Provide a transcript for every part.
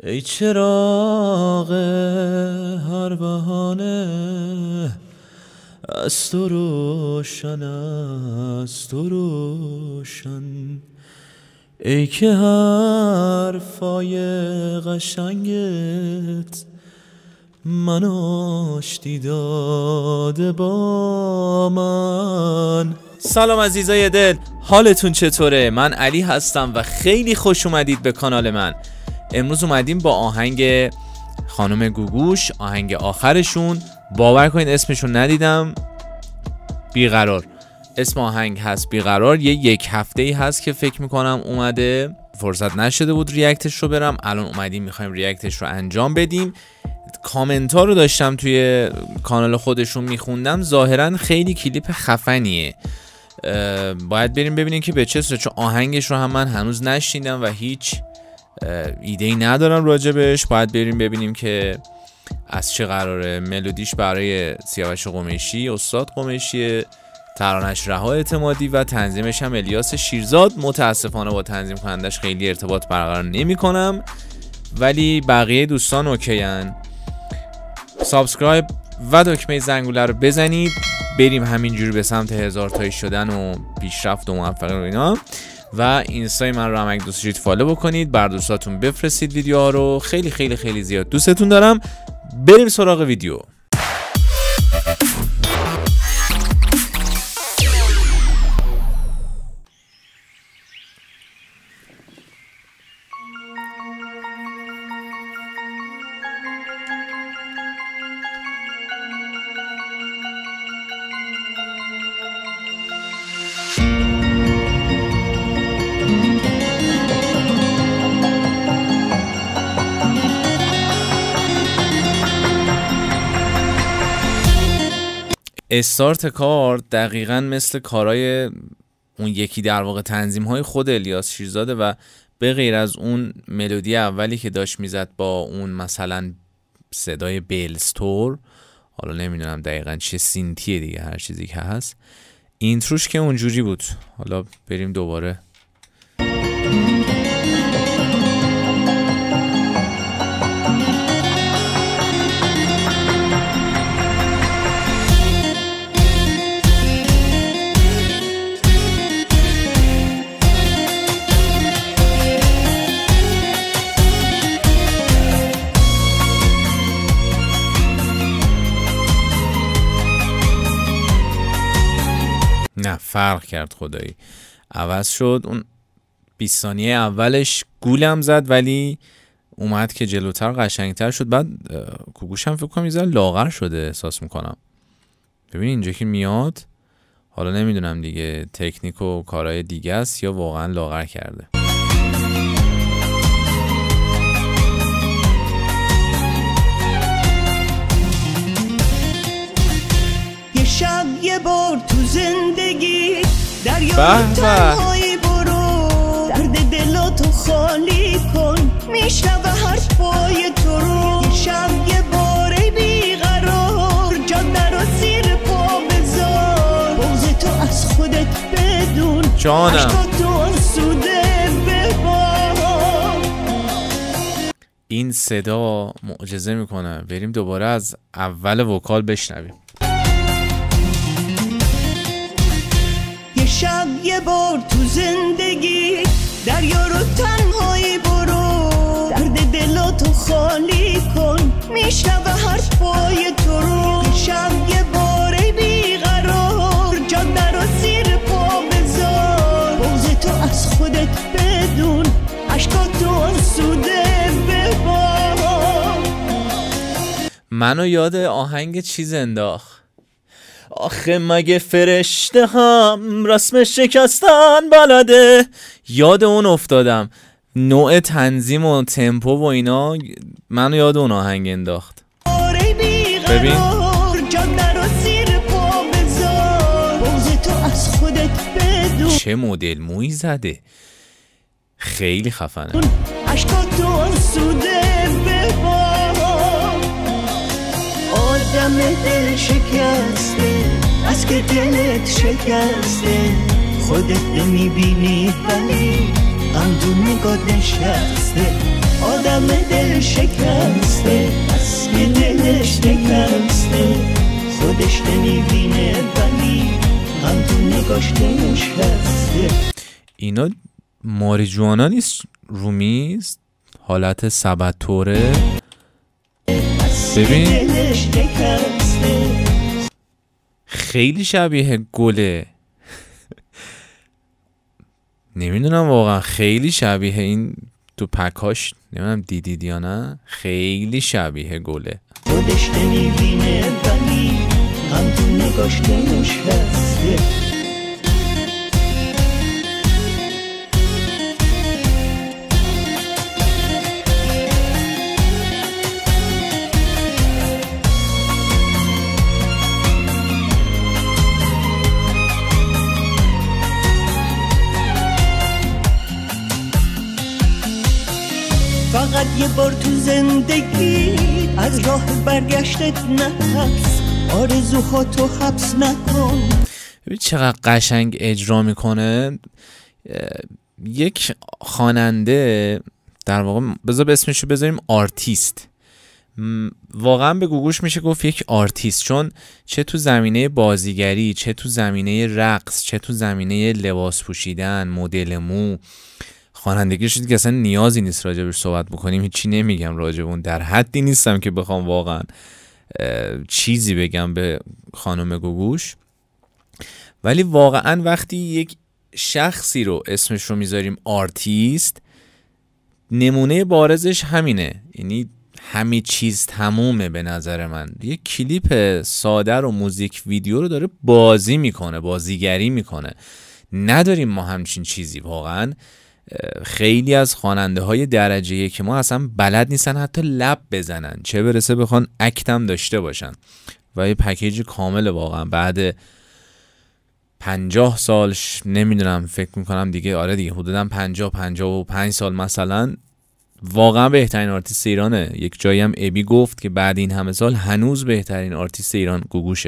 ای چراغ هر بهانه از تو روشن، از تو روشن، ای که حرفای قشنگت من آشتی داده با من. سلام عزیزای دل، حالتون چطوره؟ من علی هستم و خیلی خوش اومدید به کانال من. امروز اومدیم با آهنگ خانم گوگوش، آهنگ آخرشون. باور کنید اسمشون ندیدم، بیقرار اسم آهنگ هست، بیقرار. یک هفته‌ای هست که فکر میکنم اومده، فرصت نشده بود ریاکتش رو برم. الان اومدیم میخوایم ریاکتش رو انجام بدیم. کامنت ها رو داشتم توی کانال خودشون میخوندم، ظاهرا خیلی کلیپ خفنیه. باید بریم ببینیم که به چه صورت، چون آهنگش رو هم من هنوز نشنیدم و هیچ ایده‌ای ندارم راجبش. باید بریم ببینیم که از چه قراره. ملودیش برای سیاوش قمیشی، استاد قمیشی، ترانش رها اعتمادی و تنظیمش هم الیاس شیرزاد. متاسفانه با تنظیم کنندش خیلی ارتباط برقرار نمی کنم، ولی بقیه دوستان اوکی ان. سابسکرایب و دکمه زنگوله رو بزنید، بریم همینجوری به سمت 1000 تایی شدن و پیشرفت و موفقیت و اینا. و اینستای من رو هم اگه دوست دارید فالو بکنید، بر دوستاتون بفرستید ویدیوها رو. خیلی خیلی خیلی زیاد دوستتون دارم. بریم سراغ ویدیو. استارت کار دقیقاً مثل کارهای اون یکی، در واقع تنظیم های خود الیاس شیرزاده و به غیر از اون ملودی اولی که داشت میزد با اون مثلا صدای بیلستور، حالا نمیدونم دقیقاً چه سینتیه دیگه، هر چیزی که هست، اینتروش که اونجوری بود. حالا بریم دوباره. نه فرق کرد، خدایی عوض شد. اون 20 ثانیه اولش گولم زد، ولی اومد که جلوتر قشنگتر شد. بعد گوگوش هم فکر کنم میذاره لاغر شده احساس میکنم. ببین اینجا که میاد، حالا نمیدونم دیگه تکنیک و کارهای دیگه است یا واقعا لاغر کرده. شب یه بار تو زندگی دریا تنهایی برو، درد دلاتو خالی کن، میشنوه حرفای تو رو. یه شب یه بار ای بیقرار، جاده رو زیر پا بذار، بغض تو از خودت بدون، جانم تو آسوده ببار. این صدا معجزه میکنه. بریم دوباره از اول وکال بشنویم. شب یه بار تو زندگی دریا رو تنهایی برو، درد دلاتو خالی کن، میشنوه حرفای تو رو. شب یه بار ای بیقرار، جاده رو زیر پا بذار، بغض تو از خودت بدون، عشقاتو آسوده ببار. منو یاد آهنگ چیز انداخت. آخه مگه فرشته هم رسم شکستن بلده؟ یاد اون افتادم. نوع تنظیم و تمپو و اینا منو یاد اون آهنگ انداخت. ببین چه مدل مویی زده، خیلی خفنه. آدم دل شکسته، از که دلت شکسته، خودت نمیبینی ولی غم تو نگاه نشسته. آدم دل شکسته، بس که دلش شکسته، خودش نمیبینه ولی غم تو نگاش نشسته. اینا ماریجوانا نیست رومیست؟ حالت سبدتوره. ببین خیلی شبیه گله. نمیدونم واقعا خیلی شبیه این تو پکاش، نمیدونم دیدید یا نه، خیلی شبیه گله. خودش نمیبینه ولی غم تو نگاش نشسته. فقط یه بار تو زندگی از راه برگشتت نترس، آرزوها تو حبس نکن. ببین چقدر قشنگ اجرا میکنه. یک خواننده، در واقع بذار به اسمشو بذاریم آرتیست، واقعا به گوگوش میشه گفت یک آرتیست، چون چه تو زمینه بازیگری، چه تو زمینه رقص، چه تو زمینه لباس پوشیدن، مدل مو، خوانندگیش دیگه اصلا نیازی نیست راجبش صحبت بکنیم، هیچی نمیگم راجب اون، در حدی نیستم که بخوام واقعا چیزی بگم به خانم گوگوش. ولی واقعا وقتی یک شخصی رو اسمش رو میذاریم آرتیست، نمونه بارزش همینه، یعنی همه چیز تمومه به نظر من. یک کلیپ ساده رو، موزیک ویدیو رو داره بازی میکنه، بازیگری میکنه. نداریم ما همچین چیزی واقعا. خیلی از خواننده های درجه یک که ما اصلا بلد نیستن حتی لب بزنن، چه برسه بخوان اکتم داشته باشن. و یه پکیج کامل واقعا بعد 50 سال، نمیدونم فکر میکنم دیگه، آره دیگه حدودا 50-55 سال مثلا، واقعا بهترین آرتیست ایرانه. یک جایی هم ابی گفت که بعد این همه سال هنوز بهترین آرتیست ایران گوگوشه.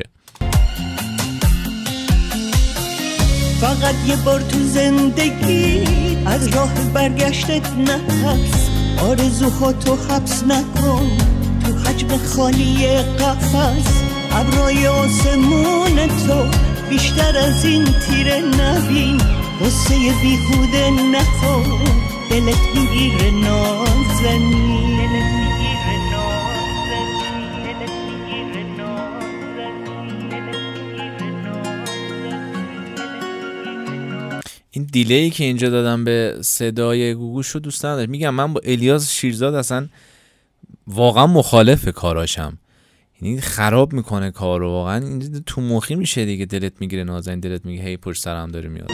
فقط یه بار تو زندگی از راه برگشتت نترس، آرزوها تو حبس نکن، تو حجم خالی قفس ابرای آسمون تو بیشتر از این تیره نبین، غصه بیهوده نخور، دلت میگیره نازنین. این دیلی که اینجا دادم به صدای گوگوش رو دوست ندارم. میگم من با الیاس شیرزاد اصلا واقعا مخالف کاراشم، یعنی خراب میکنه کارو واقعا. این تو مخی میشه دیگه، دلت میگیره نازنین، دلت میگه هی پشت سرم داره میاد.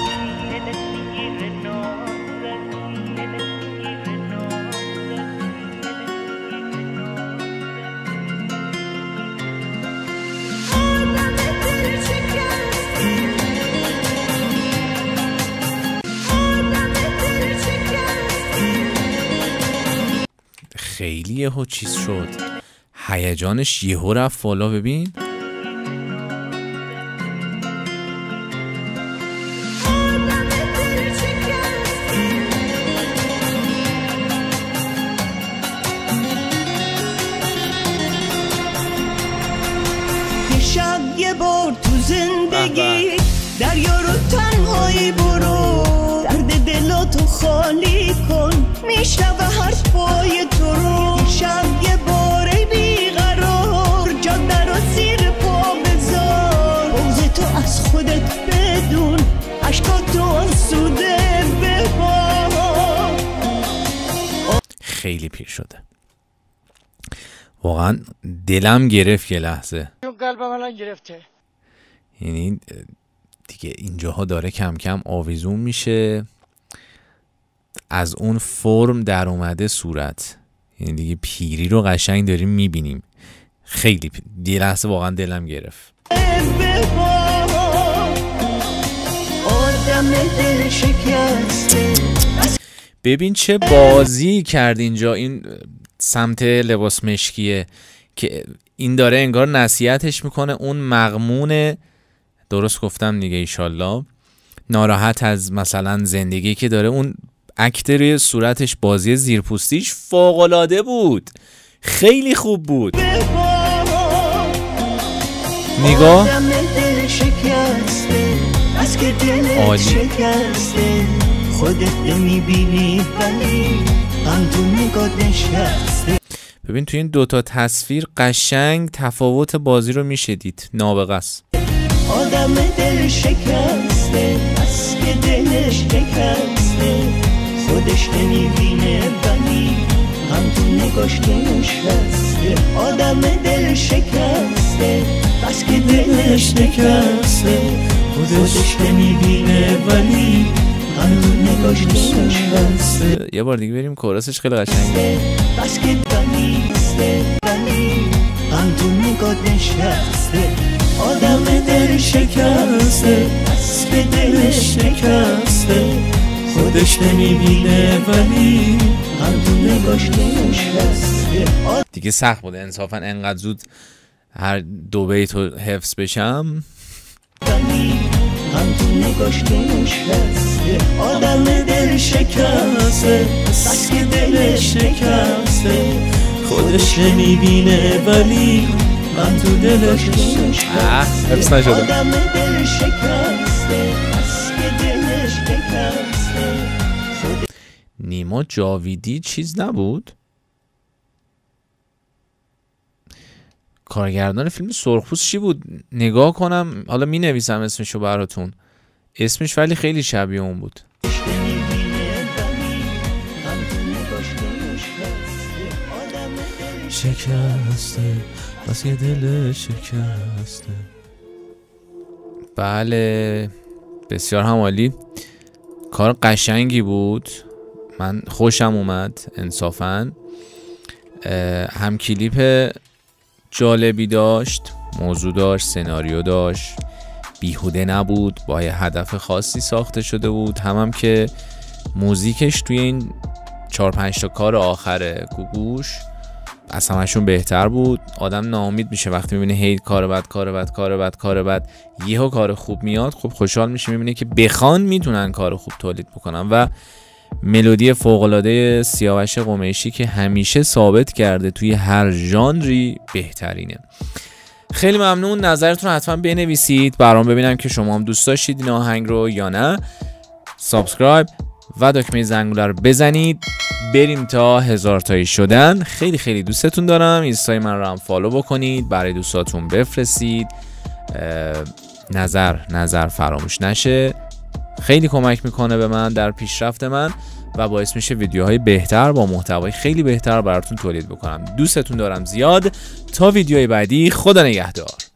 خیلی یهو چیز شد، هیجانش یهو رفت بالا. ببین یه شب یه بار تو زندگی دریا رو تنهایی برو، درد دلاتو خالی کن، میشنوه حرفای تو رو. یه شب یه بار ای بیقرار جاده رو زیر پا بذار، بغض تو از خودت بدون، عشقاتو آسوده ببار. خیلی پیر شده واقعا، دلم گرفت یه لحظه، قلبم الان گرفته. یعنی دیگه اینجاها داره کم کم آویزون میشه، از اون فرم در اومده صورت، یعنی دیگه پیری رو قشنگ داریم میبینیم. خیلی یه لحظه واقعا دلم گرفت. ببین چه بازی کرد اینجا این سمت لباس مشکیه که این داره انگار نصیحتش میکنه، اون مغمونه، درست گفتم دیگه ایشالله، ناراحت از مثلا زندگی که داره، اون اکت روی صورتش، بازی زیرپوستیش فوق‌العاده بود، خیلی خوب بود. نگاه عالی. ببین توی این دوتا تصویر قشنگ تفاوت بازی رو میشه دید. نابغه است. آدم دل شکسته بس که دلش شکسته، خودش نمیبینه ولی هم تو نگاش نشسته. آدم دل شکسته بس که دلش شکسته، خودش نمیبینه ولی هم تو نگاش نشسته. یه بار دیگه بریم کورسش خیلی قشنگه. بس که ولی هم تو نگاش نشسته. آدم دل شکسته بس که دلش شکسته، خودش نمیبینه ولی هم تو نگاش نشسته. دیگه سخت بوده انصافا انقدر زود هر دو بیت رو حفظ بشم. ولی هم تو نگاش نشسته. آدم دل شکسته بس که دلش شکسته، خودش نمیبینه ولی من تو دلش حفظ نشده. آدم دل شکسته بس که دلش شکسته. نیما جاویدی چیز نبود؟ کارگردان فیلم سرخپوست چی بود؟ نگاه کنم حالا می نویسم اسمشو براتون. اسمش ولی خیلی شبیه اون بود. شکسته بس که دل شکسته. بله بسیار هم عالی. کار قشنگی بود، من خوشم اومد انصافا. هم کلیپ جالبی داشت، موضوع داشت، سناریو داشت، بیهوده نبود، با یه هدف خاصی ساخته شده بود. هم که موزیکش توی این 4-5 تا کار آخر گوگوش از همشون بهتر بود. آدم ناامید میشه وقتی میبینه هی کار بد یهو کار خوب میاد. خب خوشحال میشه میبینه که بخوان میتونن کار خوب تولید بکنن. و ملودی فوق‌العاده سیاوش قمیشی که همیشه ثابت کرده توی هر ژانری بهترینه. خیلی ممنون. نظرتون حتما بنویسید برام ببینم که شما هم دوست داشتید این آهنگ رو یا نه. سابسکرایب و دکمه زنگوله رو بزنید. بریم تا 1000 تایی شدن. خیلی خیلی دوستتون دارم. اینستای من رو هم فالو بکنید، برای دوستاتون بفرستید. نظر فراموش نشه. خیلی کمک میکنه به من در پیشرفت من و باعث میشه ویدیوهای بهتر با محتوای خیلی بهتر براتون تولید بکنم. دوستتون دارم زیاد. تا ویدیوهای بعدی، خدا نگهدار.